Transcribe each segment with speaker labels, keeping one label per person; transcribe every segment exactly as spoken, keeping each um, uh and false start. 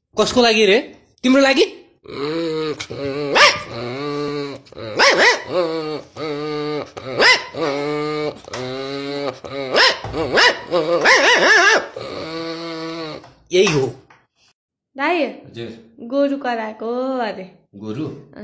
Speaker 1: कसको लागि रे? तिम्रो लागि? यही हो
Speaker 2: दाइ।
Speaker 1: हजुर
Speaker 2: गोरु कराएको अरे।
Speaker 1: गोरु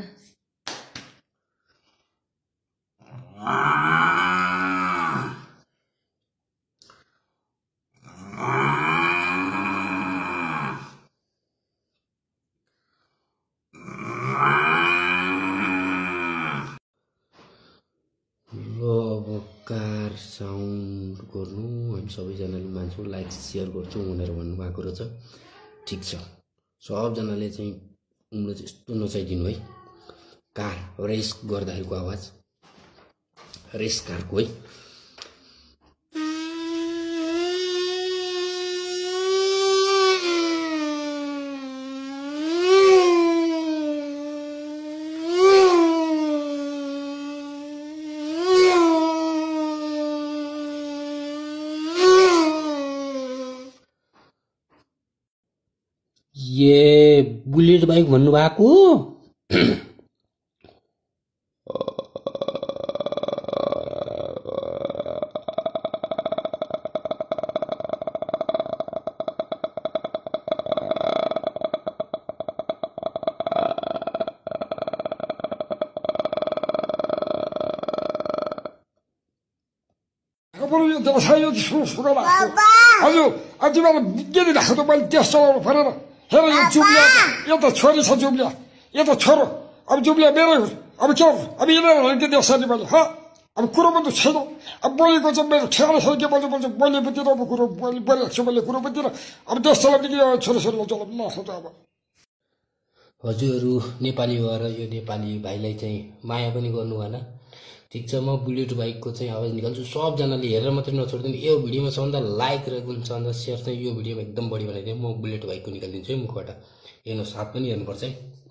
Speaker 1: कार साउन्ड गर्नु हामी सबैजनाले मान्छौँ, लाइक सेयर गर्छौँ भनेर भन्नुभएको रहेछ। ठिक छ, सबजनाले चाहिँ उम्रो चाहिँ यस्तो नचाइदिनु है। कार रेस गर्दाखेरिको आवाज, रेस कारको है। ये बुलेट बाइक भन्नुभएको
Speaker 3: हजुर अब तिमीलाई के दिइराखेको त मैले त्यस चलाउनु परेन। हेर यो जुब्लिया, यो त छोरी छ जुब्लिया, यो त छोरो। अब जुब्लिया मेरै हो, अब के हो? अब यिनीहरू होइन देश नि मैले ह अब कुरो पनि छैन। अब बोलेको चाहिँ मेरो ठेगाना छैन, के बोल्नु पर्छ बोल्ने बुझ्दिनँ। अब कुरो बोली बोलिरहेको छु मैले, कुरो बुझ्दिनँ। अब देश चलाउने कि छोरीछोरीलाई चलाउनु नसक्छ। अब
Speaker 1: हजुरहरू नेपाली भएर यो नेपाली भाइलाई चाहिँ माया पनि गर्नु भएन। ठिक छ, म बुलेट बाइकको चाहिँ आवाज निकाल्छु। सबजनाले हेरेर मात्रै नछोडिदिनु। यो भिडियोमा सबभन्दा लाइक र सबभन्दा सेयर चाहिँ यो भिडियोमा एकदम बढी बनाइदिनु। म बुलेट बाइकको निकालिदिन्छु है मुखबाट। हेर्नु साथ पनि हेर्नुपर्छ है।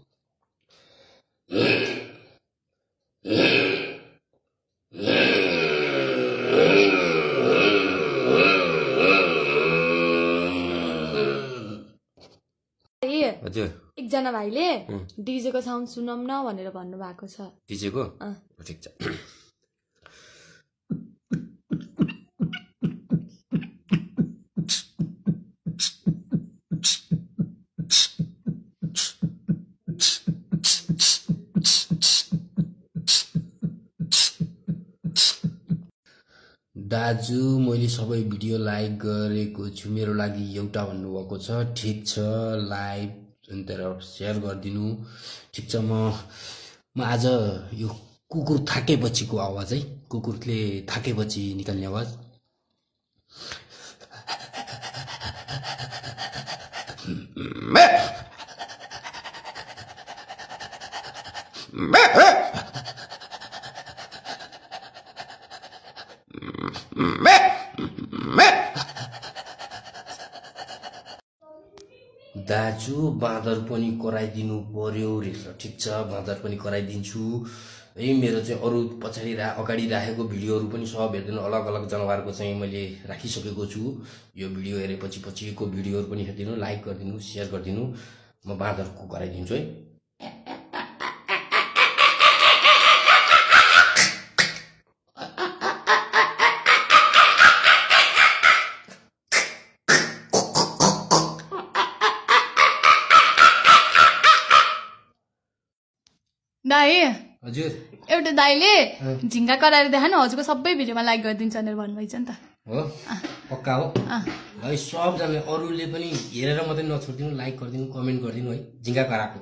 Speaker 1: हजुर
Speaker 2: एकजना भाइले डिजेको साउन्ड सुनौँ न भनेर भन्नुभएको छ।
Speaker 1: डिजेको ठिक छ। दाजु मैले सबै भिडियो लाइक गरेको छु, मेरो लागि एउटा भन्नुभएको छ। ठिक छ, लाइक अन्तर सेयर गरिदिनु। ठिक छ, म म आज यो कुकुर थाकेपछिको आवाज है, कुकुरले थाकेपछि निकाल्ने आवाज। दाजु बाँदर पनि कराइदिनु पर्यो रहेछ। ठिक छ, बाँदर पनि कराइदिन्छु है। मेरो चाहिँ अरू पछाडि रा अगाडि राखेको भिडियोहरू पनि सब हेरिदिनु। अलग अलग जनावरको चाहिँ मैले राखिसकेको छु। यो भिडियो हेरेपछि पछिको भिडियोहरू पनि हेरिदिनु, लाइक गरिदिनु, सेयर गरिदिनु। म बाँदरको कराइदिन्छु है।
Speaker 2: दाइ
Speaker 1: हजुर
Speaker 2: एउटा दाइले झिङ्गा कराएर देखानु, हजुरको सबै भिडियोमा लाइक गरिदिन्छ भनेर भन्नुभएको छ नि त।
Speaker 1: हो पक्का हो है। सबजनाले अरूले पनि हेरेर मात्रै नछोडिदिनु, लाइक गरिदिनु, कमेन्ट गरिदिनु है। झिङ्गा कराएको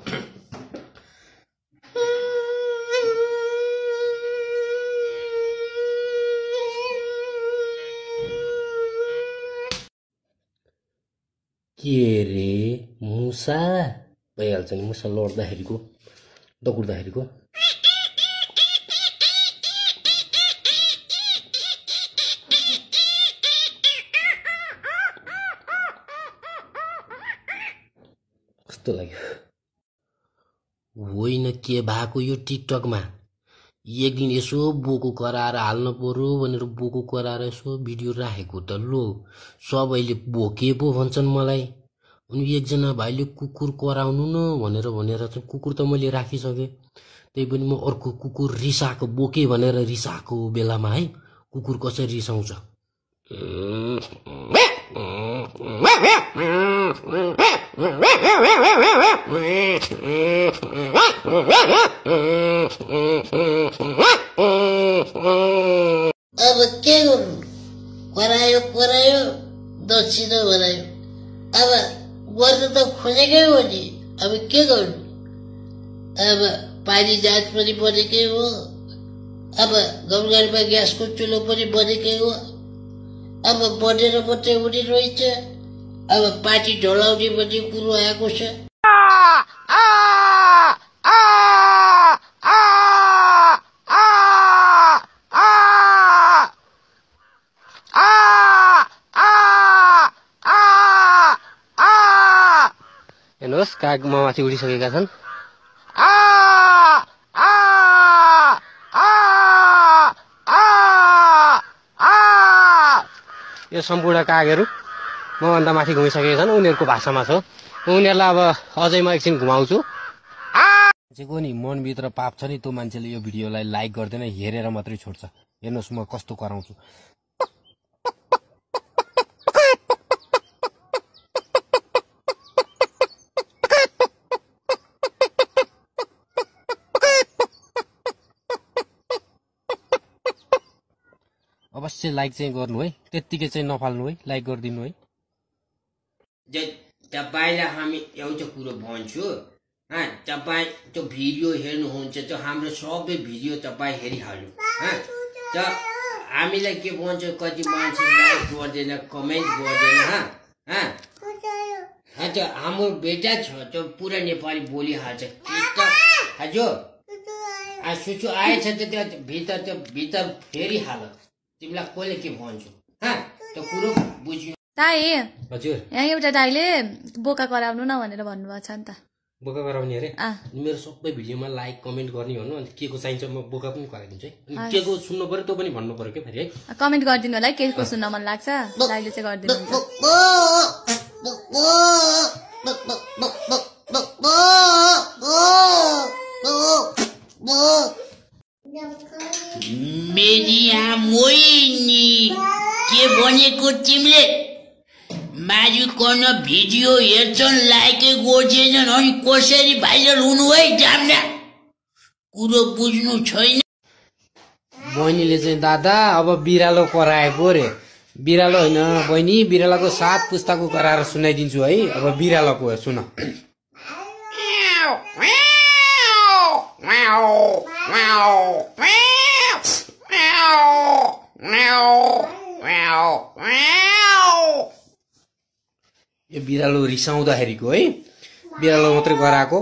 Speaker 1: के रे? मुसा भइहाल्छ नि, मुसा लड्दाखेरिको दगुर्दाखेरिको। कस्तो लाग्यो? होइन के भएको यो टिकटकमा एक दिन यसो बोको कराएर हाल्न पर्यो भनेर बोको कराएर यसो भिडियो राखेको त लो सबैले बोके पो भन्छन् मलाई। अनि एकजना भाइले कुकुर कराउनु न भनेर भनेर चाहिँ कुकुर त मैले राखिसकेँ, त्यही पनि म अर्को कुकुर रिसाएको बोके भनेर रिसाएको बेलामा है कुकुर कसरी रिसाउँछ।
Speaker 4: अब के गर्नु, करायो करायो दक्षिण बनायो, अब गर्नु त खोजेकै हो नि, अब के गर्नु। अब पानी जाँच पनि बनेकै हो, अब गाउँघरमा ग्यासको चुलो पनि बनेकै हो, अब बनेर मात्रै हुने रहेछ, अब पार्टी ढलाउने भन्ने कुरो आएको छ।
Speaker 1: हेर्नुहोस् काग माथि उडिसकेका छन्। यो सम्पूर्ण कागहरू मभन्दा माथि घुमिसकेका छन्, उनीहरूको भाषामा छ। उनीहरूलाई अब अझै म एकछिन घुमाउँछु। मान्छेको नि मनभित्र पाप छ नि, त्यो मान्छेले यो भिडियोलाई लाइक गर्दैन, हेरेर मात्रै छोड्छ। हेर्नुहोस् म कस्तो कराउँछु। अवश्य लाइक चाहिँ गर्नु है, त्यत्तिकै चाहिँ नफाल्नु है, लाइक गरिदिनु है।
Speaker 5: तपाईँलाई हामी एउटा कुरो भन्छु, तपाईँ त्यो भिडियो हेर्नुहुन्छ त्यो हाम्रो सबै भिडियो तपाईँ हेरिहाल्नु। हामीलाई के भन्छ, कति मान्छे लाइक गर्दैन, कमेन्ट गर्दैन। त्यो हाम्रो बेटा छ त्यो पुरा नेपाली बोलिहाल्छ। हजुर सुसु आएछ त्यो भित्र त्यो भित्र फेरिहाल, तिमीलाई कसले के भन्छु त्यो कुरो बुझ्नु।
Speaker 2: दाइ
Speaker 1: हजुर,
Speaker 2: यहाँ एउटा दाइले बोका कराउनु न भनेर भन्नुभएको छ नि त।
Speaker 1: बोका गराउने अरे? मेरो सबै भिडियोमा लाइक कमेन्ट गर्ने भन्नु, अनि के को चाहिन्छ म बोका पनि गराइदिन्छु है। अनि के को सुन्नु पर्यो त्यो पनि भन्नु पर्यो क्या फेरि है। कमेन्ट
Speaker 2: गरिदिनु होला है, के को सुन्न मन लाग्छ दाइले चाहिँ गरिदिनु हुन्छ।
Speaker 4: मेरी मोइनी के भनेको तिमीले? मारिकन भिडियो हेर्छन्, लाइकै गर्दैनन्, अनि कसरी भाइरल हुनु है जाम्ना? कुरो बुझ्नु छैन।
Speaker 1: बहिनीले चाहिँ दादा अब बिरालो कराएको रे। बिरालो होइन बहिनी, बिरालोको सात पुस्ताको कराएर सुनाइदिन्छु है। अब बिरालोको सुन। यो बिरालो रिसाउँदाखेरिको है, बिरालो मात्रै गराएको।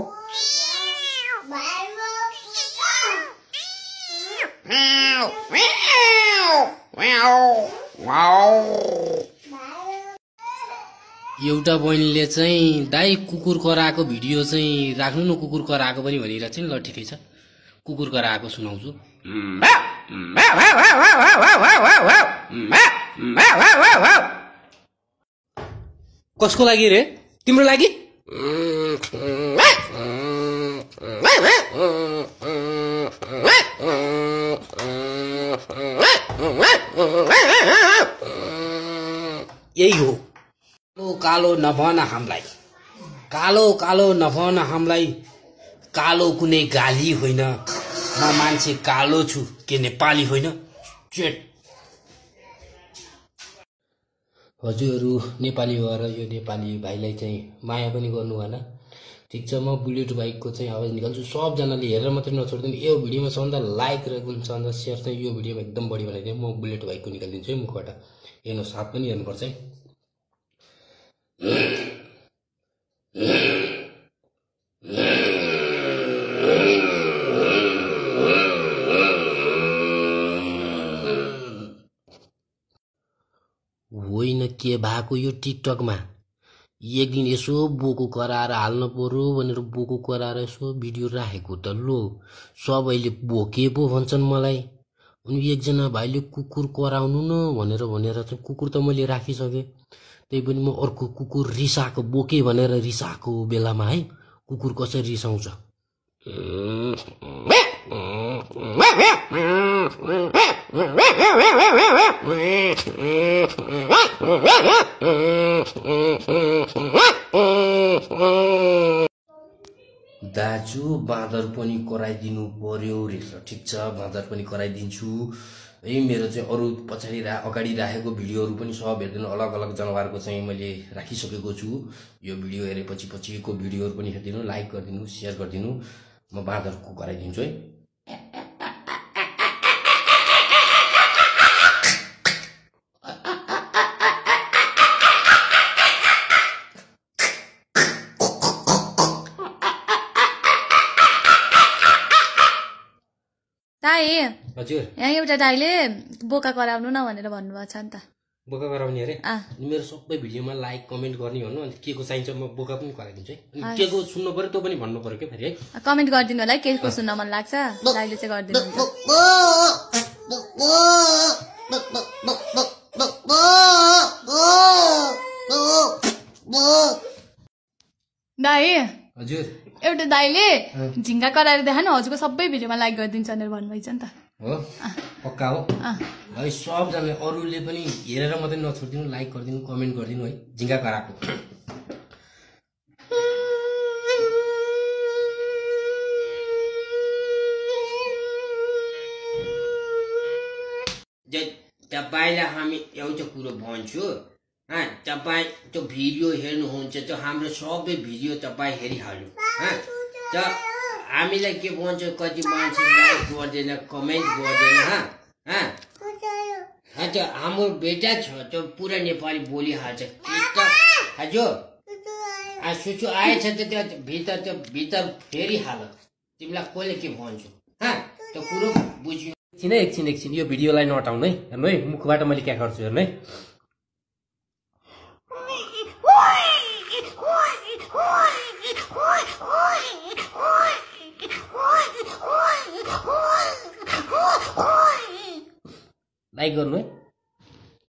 Speaker 1: एउटा बहिनीले चाहिँ दाइ कुकुर कराएको भिडियो चाहिँ राख्नु न, कुकुर कराएको पनि भनिरहेको छ नि। ल ठिकै छ, कुकुर कराएको सुनाउँछु। कसको लागि रे? तिम्रो लागि? यही हो, कालो कालो नभन हामीलाई, कालो कालो नभन हामीलाई। कालो कुनै गाली होइन, म मान्छे कालो छु, के नेपाली होइन? चेट। हजुरहरू नेपाली भएर यो नेपाली भाइलाई चाहिँ माया पनि गर्नु भएन। ठिक छ, म बुलेट बाइकको चाहिँ आवाज निकाल्छु। सबजनाले हेरेर मात्रै नछोडिदिनु। यो भिडियोमा सबभन्दा लाइक र सबभन्दा सेयर चाहिँ यो भिडियोमा एकदम बढी बनाइदिनु। म बुलेट बाइकको निकालिदिन्छु है मुखबाट। हेर्नुहोस्, हात पनि हेर्नुपर्छ है। होइन के भएको यो टिकटकमा एक दिन यसो बोको कराएर हाल्न पर्यो भनेर बोको कराएर यसो भिडियो राखेको त लो सबैले बोके पो भन्छन् मलाई। अनि एकजना भाइले कुकुर कराउनु न भनेर भनेर चाहिँ कुकुर त मैले राखिसकेँ, त्यही पनि म अर्को कुकुर रिसाएको बोके भनेर रिसाएको बेलामा है कुकुर कसरी रिसाउँछ। दाजु बाँदर पनि कराइदिनु पर्यो रहेछ। ठिक छ, बाँदर पनि कराइदिन्छु। यही मेरो चाहिँ अरू पछाडि रा अगाडि राखेको भिडियोहरू पनि सब हेरिदिनु। अलग अलग जनावरको चाहिँ मैले राखिसकेको छु। यो भिडियो हेरेपछि पछिको भिडियोहरू पनि हेरिदिनु, लाइक गरिदिनु, सेयर गरिदिनु। म बाँदरको कराइदिन्छु है।
Speaker 2: दाइ
Speaker 1: हजुर,
Speaker 2: यहाँ एउटा दाइले बोका कराउनु न भनेर भन्नुभएको छ नि त।
Speaker 1: बोका कराउने अरे?
Speaker 2: अँ।
Speaker 1: मेरो सबै भिडियोमा लाइक कमेन्ट गर्ने भन्नु, अनि के को चाहिन्छ म बोका पनि कराइदिन्छु है। अनि के को सुन्नु पर्यो त्यो पनि भन्नु पर्यो क्या फेरि है।
Speaker 2: कमेन्ट गरिदिनु होला है, के को सुन्न मन लाग्छ दाइले चाहिँ गरिदिनु हुन्छ। दाइ
Speaker 1: हजुर,
Speaker 2: एउटा दाइले झिङ्गा कराएर देखा न हजुरको सबै भिडियोमा लाइक गरिदिन्छ भनेर भन्नुभएको छ नि त।
Speaker 1: हो पक्का हो है। सबजनाले अरूले पनि हेरेर मात्रै नछोडिदिनु, लाइक गरिदिनु, कमेन्ट गरिदिनु है। झिङ्गा कराएको
Speaker 5: तपाईँलाई हामी एउटा कुरो भन्छु, तपाईँ त्यो भिडियो हेर्नुहुन्छ त्यो हाम्रो सबै भिडियो तपाईँ हेरिहाल्नु। त हामीलाई के भन्छ, कति मान्छे लाइक गर्दैन, कमेन्ट गर्दैन। त्यो हाम्रो बेटा छ त्यो पुरा नेपाली बोलिहाल्छ। हजुर, सुसु आएछ त त्यो भित्र त्यो भित्र फेरिहाल, तिमीलाई कसले के भन्छ त्यो कुरो बुझ्नु।
Speaker 1: एकछिन है, एकछिन एकछिन यो भिडियोलाई नटाउनु है। हेर्नु है, मुखबाट मैले क्या गर्छु हेर्नु है। लाइक गर्नु है।